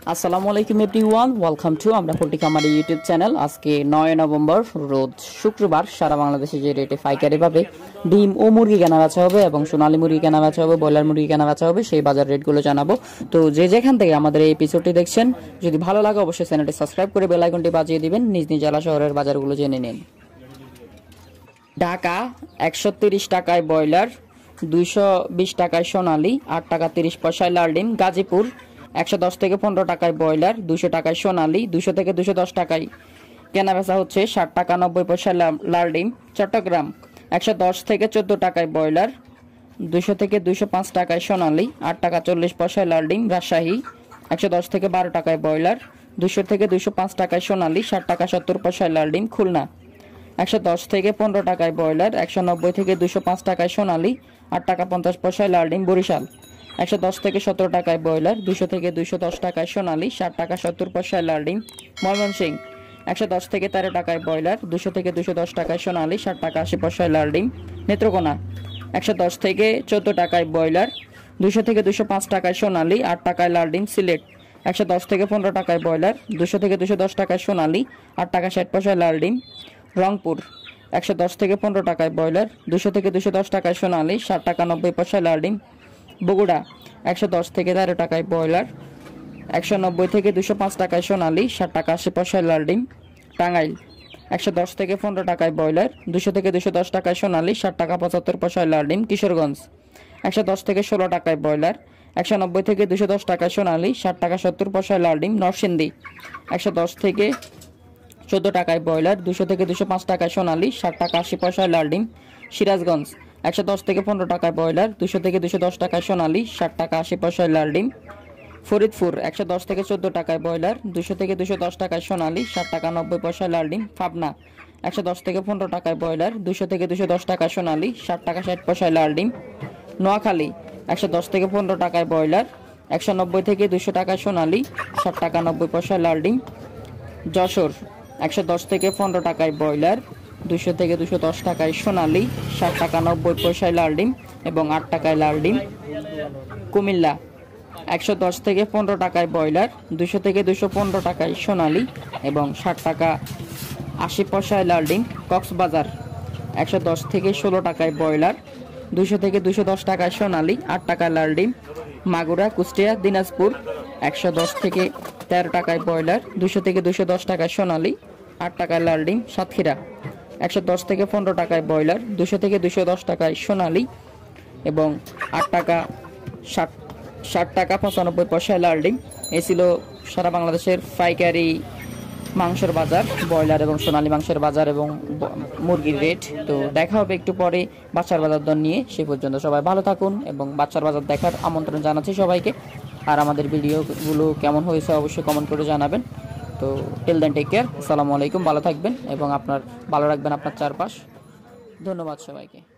আসসালামু আলাইকুম everyone, welcome to আমরাপোultrykhamari ইউটিউব চ্যানেল। আজকে 9 নভেম্বর রোজ শুক্রবার সারা বাংলাদেশে যে রেটে পাইকারিভাবে ডিম ও মুরগি কেনা বেচা হবে এবং সোনালী মুরগি কেনা বেচা হবে, ব্রয়লার মুরগি কেনা বেচা হবে, সেই বাজার রেটগুলো জানাবো। তো যে যেখান থেকে আমাদের এই এপিসোডটি দেখছেন, যদি ভালো লাগে অবশ্যই চ্যানেলটি সাবস্ক্রাইব করে বেল আইকনটি বাজিয়ে দিবেন। নিজ নিজ জেলা শহরের বাজারগুলো জেনে নিন। ঢাকা 130 টাকায় ব্রয়লার, 220 টাকায় সোনালী, 8 টাকা 30 পয়সায় লাল ডিম। গাজীপুর 110 থেকে 15 টাকায় ব্রয়লার, 200 টাকায় সোনালী, 200 থেকে 210 টাকায় কেনা বেচা হচ্ছে, 60 টাকা 90 পয়সায় লাল ডিম। চট্টগ্রাম 110 থেকে 14 টাকায় ব্রয়লার, 200 থেকে 205 টাকায় সোনালী, 8 টাকা 40 পয়সায় লাল ডিম। রাজশাহী 110 থেকে 12 টাকায় ব্রয়লার, 200 থেকে 205 টাকায় সোনালী, 60 টাকা 70 পয়সায় লাল ডিম। খুলনা 110 থেকে 15 টাকায় ব্রয়লার, 190 থেকে 205 টাকায় সোনালী, 8 টাকা 50 পয়সায় লাল ডিম। বরিশাল 110 থেকে 17 টাকায় ব্রয়লার, 200 থেকে 210 টাকায় সোনালী, 60 টাকা 70 পয়সায় লাল ডিম। ময়মনসিংহ 110 থেকে 13 টাকায় ব্রয়লার, 200 থেকে 210 টাকায় সোনালী, 60 টাকা 80 পয়সায় লাল ডিম। নেত্রকোনা 110 থেকে 14 টাকায় ব্রয়লার, 200 থেকে 205 টাকায় সোনালী, 8 টাকায় লাল ডিম। সিলেট 110 থেকে 15 টাকায় ব্রয়লার, 200 থেকে 210 টাকায় সোনালী, 8 টাকা 60 পয়সায় লাল ডিম। রংপুর 110 থেকে 15 টাকায় ব্রয়লার, 200 থেকে 210 টাকায় সোনালী, 60 টাকা 90 পয়সায় লাল ডিম। বগুড়া 110 থেকে 13 টাকায় ব্রয়লার, 190 থেকে 205 টাকায় সোনালী, 60 টাকা 80 পয়সায় লাল ডিম। টাঙ্গাইল 110 থেকে 15 টাকায় ব্রয়লার, 200 থেকে 210 টাকায় সোনালী, 60 টাকা 75 পয়সায় লাল ডিম। কিশোরগঞ্জ 110 থেকে 16 টাকায় ব্রয়লার, 190 থেকে 210 টাকায় সোনালী, 60 টাকা 70 পয়সায় লাল ডিম। নরসিংদী 110 থেকে 14 টাকায় ব্রয়লার, 200 থেকে 205 টাকায় সোনালী, 60 টাকা 80 পয়সায় লাল ডিম। সিরাজগঞ্জ 110 থেকে 15 টাকায় ব্রয়লার, 200 থেকে 210 টাকায় সোনালী, 60 টাকা 80 পয়সায় লাল ডিম। ফরিদপুর 110 থেকে 14 টাকায় ব্রয়লার, 200 থেকে 210 টাকায় সোনালী, 60 টাকা 90 পয়সায় লাল ডিম। পাবনা 110 থেকে 15 টাকায় ব্রয়লার, 200 থেকে 210 টাকায় সোনালী, 60 টাকা 60 পয়সায় লাল ডিম। নোয়াখালী 110 থেকে 15 টাকায় ব্রয়লার, 190 থেকে 200 টাকায় সোনালী, 60 টাকা 90 পয়সায় লাল ডিম। যশোর 110 থেকে 15 টাকায় ব্রয়লার, 200 থেকে 210 টাকায় সোনালী, 60 টাকা 90 পয়সায় লাল ডিম এবং 8 টাকায় লাল ডিম। কুমিল্লা 110 থেকে 15 টাকায় ব্রয়লার, 200 থেকে 215 টাকায় সোনালী এবং 60 টাকা 80 পয়সায় লাল ডিম। কক্সবাজার 110 থেকে 16 টাকায় ব্রয়লার, 200 থেকে 210 টাকায় সোনালী, 8 টাকায় লাল ডিম। মাগুরা, কুষ্টিয়া, দিনাজপুর 110 থেকে 13 টাকায় ব্রয়লার, 200 থেকে 210 টাকায় সোনালী, 8 টাকায় লাল ডিম। সাতক্ষীরা 110 থেকে 15 টাকায় ব্রয়লার, 200 থেকে 210 টাকায় সোনালী এবং 8 টাকা 60 টাকা 95 পয়সায় লাল ডিম। এই ছিল সারা বাংলাদেশের পাইকারি মাংসের বাজার, ব্রয়লার এবং সোনালী মাংসের বাজার এবং মুরগির রেট। তো দেখা হবে একটু পরে বাচ্চার বাজার দর নিয়ে। সে পর্যন্ত সবাই ভালো থাকুন এবং বাচ্চার বাজার দেখার আমন্ত্রণ জানাচ্ছি সবাইকে। আর আমাদের ভিডিওগুলো কেমন হয়েছে অবশ্যই কমেন্ট করে জানাবেন। তো টিল দেন টেক কেয়ার, আসসালামু আলাইকুম, ভালো থাকবেন এবং ভালো রাখবেন আপনার চারপাশ। ধন্যবাদ সবাইকে।